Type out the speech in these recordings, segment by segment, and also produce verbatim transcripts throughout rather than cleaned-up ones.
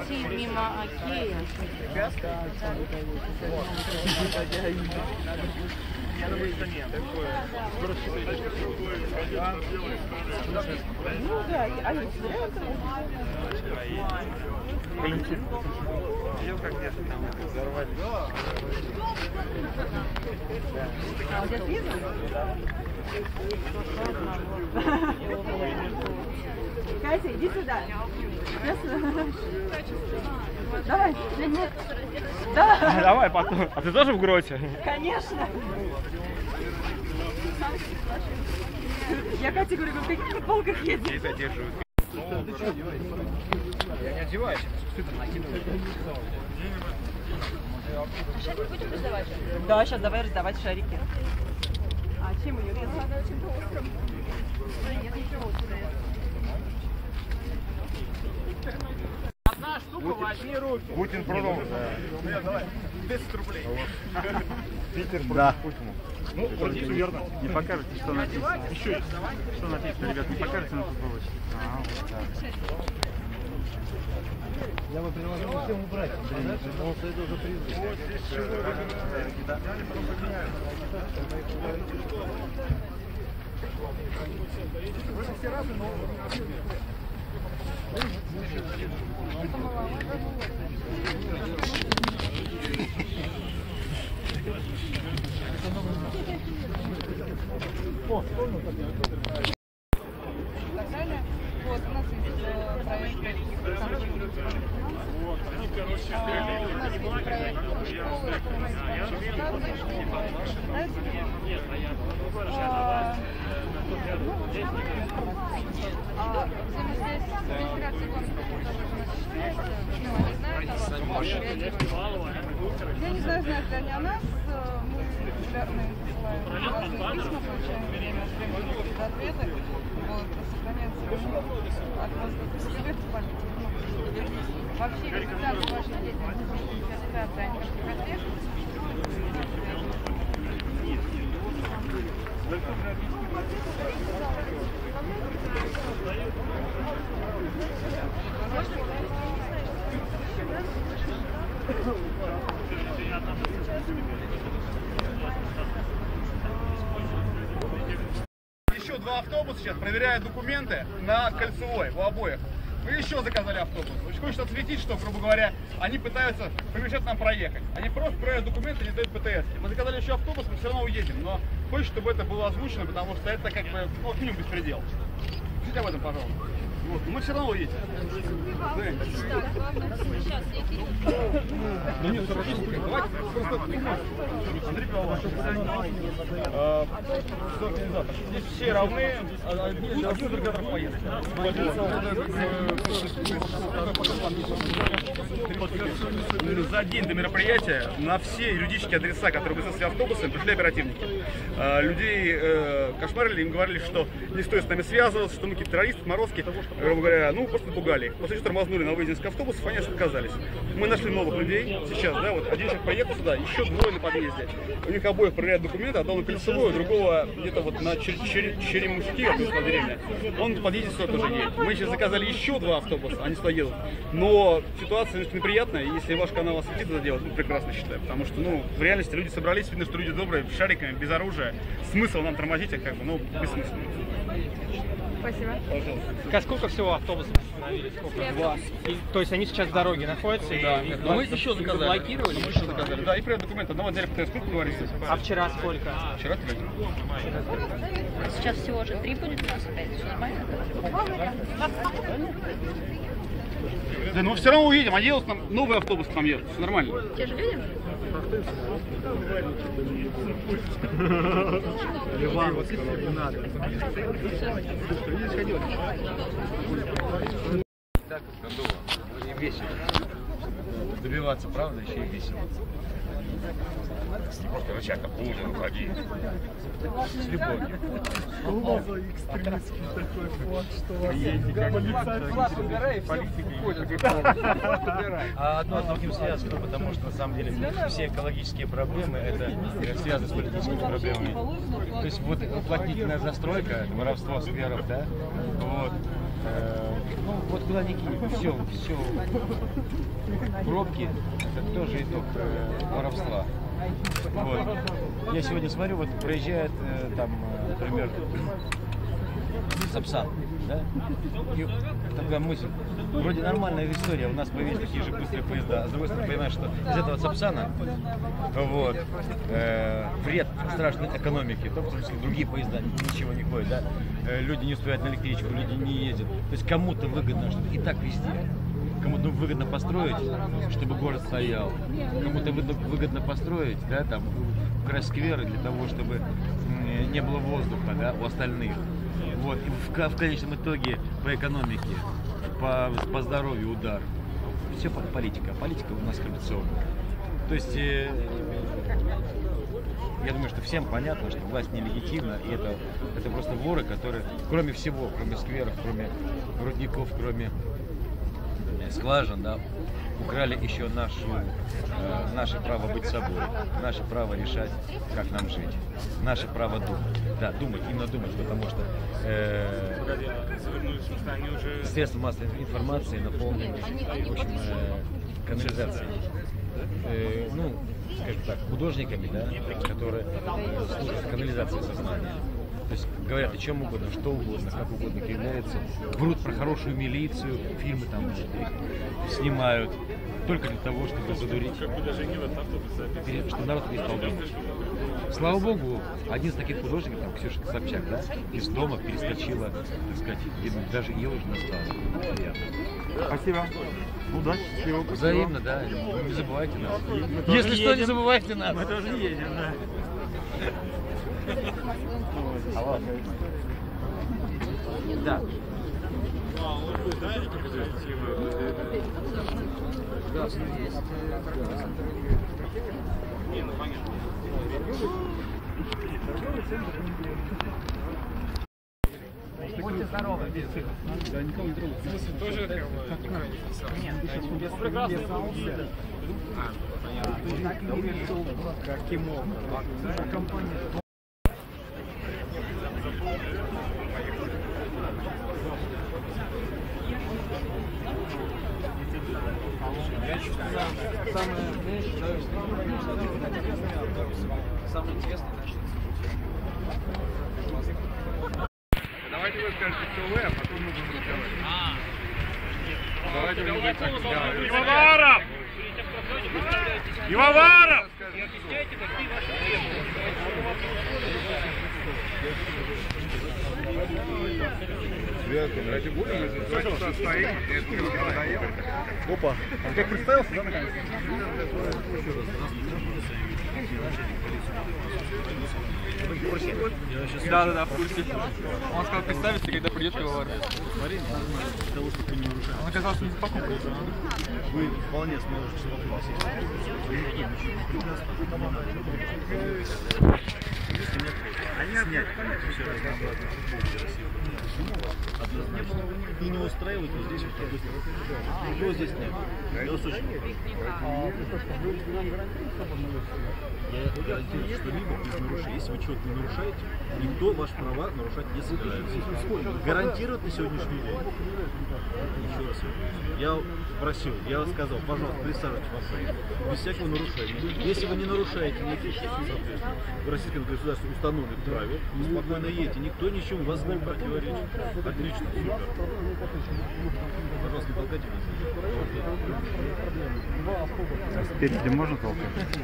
идти мимо Окея. Ну да, а если Валентин. Видел, как где-то там взорвали? А у тебя видно? Катя, иди сюда. Давай, нет. Да. Давай потом. А ты тоже в гроте? Конечно. Я Кате говорю, в каких футболках едешь? Здесь задерживают. Я не одеваюсь. А шарик будем раздавать? Да, сейчас давай раздавать шарики. А чем ее резать? Нет, ничего. Одна штука, возьми руки. Путин продал. десять рублей. Питер против Путина. Ну, вроде все верно. Не покажете, что написано. Еще есть. Что написано, ребят, не покажете на футболочке? А, вот так. Я бы предложил всем убрать. Он это уже признал. Вот здесь чего? Вы все разные, но... О, вот, у нас есть проект. Вот, они, короче, У нас есть проект школы. Я не знаю, знают ли они о нас. Мы регулярно им посылаем разные письма, получаем время от времени какие-то ответы. Вот, сохраняется от вас как в памяти. Вообще, результаты вашей деятельности, результаты, они как-то отслеживаются? Еще два автобуса сейчас проверяют документы на Кольцевой у обоих. Мы еще заказали автобус. Очень хочется отсветить, что, грубо говоря, они пытаются помешать нам проехать. Они просто проверяют документы и не дают ПТС. Мы заказали еще автобус, мы все равно уедем. Но хочется, чтобы это было озвучено, потому что это как бы, ну, как минимум беспредел. Пишите об этом, пожалуйста. Вот. Мы все равно уедем. Да нет, хорошо. Давайте просто Андрей Павлович, организатор. Здесь все равны, один организатор поедет. За день до мероприятия на все юридические адреса, которые высылали автобусами, пришли оперативники. Людей кошмарили, им говорили, что не стоит с нами связываться, что мы какие-то террористы, отморозки. Грубо говоря, ну, просто напугали. После чего тормознули на выезде из автобусов, они отказались. Мы нашли новых людей сейчас, да, вот один человек поехал сюда, еще двое на подъезде. У них обоих проверяют документы, одного на Кольцевую, другого где-то вот на Чер Чер Черемушки, вот из деревня. Он в подъезде сюда тоже едет. Мы сейчас заказали еще два автобуса, они сюда едут. Но ситуация немножко неприятная, и если ваш канал осветит это дело, ну, прекрасно считаю. Потому что, ну, в реальности люди собрались, видно, что люди добрые, с шариками, без оружия. Смысл нам тормозить их, как бы, ну, бессмысленно. Спасибо. Пожалуйста. Сколько всего автобусов остановили? Сколько? Два. И, то есть они сейчас в дороге находятся? Да. И, мы еще заказали. Заблокировали? Мы еще заказали. Да, и проверяют документы. Одного взяли ПТС, сколько говорится? А вчера сколько? Вчера три. Сейчас всего же три будет у нас опять. Все нормально? Да, ну все равно увидим. Они едут, нам новый автобус к нам едут. Все нормально. Те же видим? не надо. Так готово. И весело. Добиваться, правда, еще и весело. Корочака, Путин, уходи. С любовью. Экстремистский такой флаг, что вас А одно с другим связано, потому что на самом деле все экологические проблемы это связано с политическими проблемами. То есть вот уплотнительная застройка, воровство скверов, да, вот. Ну, Вот куда ни кинь, все, все. Пробки, это тоже итог э, воровства. Вот. Я сегодня смотрю, вот проезжает э, там, э, например, Сапсан, да? И такая мысль, вроде нормальная история, у нас появились такие же быстрые поезда, а с другой стороны понимаешь, что из этого Сапсана вот, э, вред страшной экономики, то, потому что другие поезда ничего не ходят, да? Э, люди не успевают на электричку, люди не ездят, то есть кому-то выгодно, что и так везде. Кому-то выгодно построить, чтобы город стоял, кому-то выгодно построить, да, там, украсть скверы для того, чтобы не было воздуха, да, у остальных. Вот. И в, в конечном итоге по экономике, по, по здоровью удар. Все по политика. Политика у нас коррупционная. То есть, э, я думаю, что всем понятно, что власть нелегитимна, и это, это просто воры, которые, кроме всего, кроме скверов, кроме рудников, кроме скважин, да, украли еще нашу, э, наше право быть собой, наше право решать, как нам жить, наше право думать. Да, думать, именно думать, потому что э, средства массовой информации наполнены, в общем, э, канализацией. Э, ну, скажем так, художниками, да, которые служат канализацией сознания. То есть говорят о чем угодно, что угодно, как угодно кривляются, врут про хорошую милицию, фильмы там снимают только для того, чтобы задурить, чтобы народ перестал думать. Слава богу, один из таких художников, там, Ксюша Собчак, да, из дома перескочила, так сказать, и даже ее уже не стало. Приятно. Спасибо. Удачи, всего. Взаимно, да. Не забывайте нас. Если что, не забывайте нас. Мы тоже не едем, да. Алло. Да. Будьте здоровы. Да, никого не трогай. В смысле, тоже как Нет, без прекрасной аудитории. А, понятно. Каким образом? Компания. Самое самое интересное начнется. Давайте вы скажете, кто вы, а потом мы будем разговаривать. Давайте вы будете так разговаривать. Иванов! Иванов! Опа, а как представился, да, наконец? Да, да, да, в курсе. Он сказал представиться, когда придет пивовар. Смотри, для того, чтобы вы не нарушали. Он оказался не за покупкой. Вы вполне сможете снять все разнообразные футболки России. Однозначно. И не устраивать вот здесь вот быстро. Его здесь нет. Я гарантирую, что либо без нарушения. Если вы что-то не нарушаете, никто ваши права нарушать не собирается. Гарантирует на сегодняшний день. Еще раз. Я просил, я вас сказал, пожалуйста, присаживайтесь в автобус. Без всякого нарушения. Если вы не нарушаете никаких, соответственно, в российском государстве установленных правил, спокойно едете. Никто ничего вас не противоречит. Отлично, супер. Пожалуйста, не толкайте меня. Спереди можно толкать?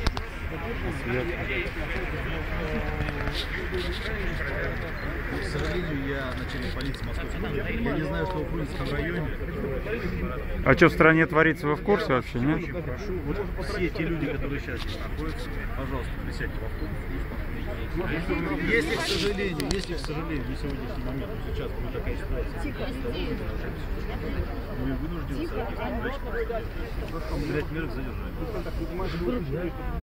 К сожалению, я начальник полиции Московской области. Я не знаю, что в Фрунзенском районе. А что в стране творится, вы в курсе вообще, нет? Очень прошу, вот все те люди, которые сейчас здесь находятся, пожалуйста, присядьте в автобус и успокойтесь. Если, к сожалению, если, к сожалению, на сегодняшний момент, сейчас будет такая ситуация, мы вынуждены соответствовать меры к задержанию.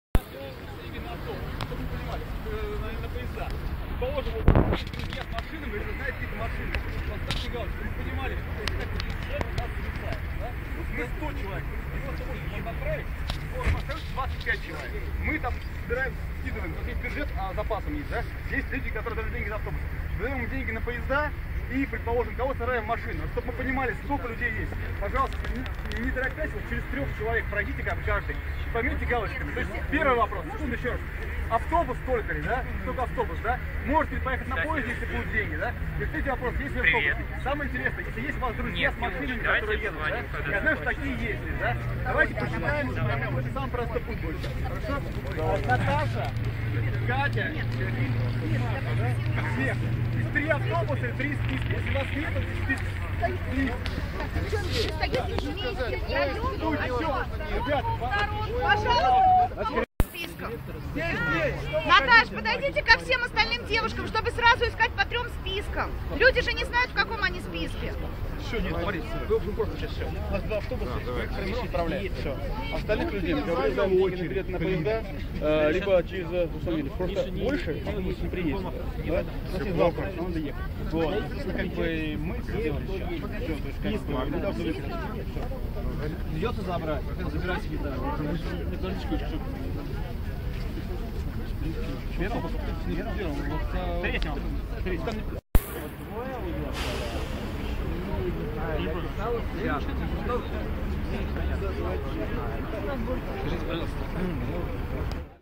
Положим, нет машины, мы же знаете, какие машины. Вот так не говорят, вы понимали, что если так приезжать, нас зависает, да? Вот мы сто человек, девяносто восемь можно отправить, остается двадцать пять человек. Мы там собираем, скидываем, тут есть бюджет, а запасом есть, да? Есть люди, которые дают деньги на автобус. Даем им деньги на поезда, и, предположим, кого сажаем в машину, чтобы мы понимали, сколько людей есть. Пожалуйста, не, не торопясь, вот через трех человек пройдите как бы каждый, помните галочками. То есть первый вопрос, секунду еще раз. Автобус только ли, да? Только автобус, да? Можете ли поехать на поезде, если будут деньги, да? И третий вопрос, есть ли автобус? Самое интересное, если есть у вас друзья с машинами, которые едут, да? Я знаю, что такие есть, да? Давайте посчитаем, поймем, это самый простой путь будет. Хорошо? Наташа, Катя, всех. Из три автобуса и три списка. Если у вас нет, то список. Пожалуйста. Наташ, подойдите ко всем остальным девушкам, чтобы сразу искать по трем спискам. Люди же не знают, в каком они списке. Все, нет, смотрите, вы просто сейчас все. У нас два автобуса, комиссия управляет. Все. Остальных людей мы вызываем деньги на билеты на поезда, э, либо через автомобили. Просто больше автобус не приедет. Да? У нас есть два автобуса, надо ехать. Вот. Как бы мы сделали сейчас. Все, то есть как бы куда выехать. Придется забрать. Забирайте гитару. Третьего. Третьего. Скажите, пожалуйста.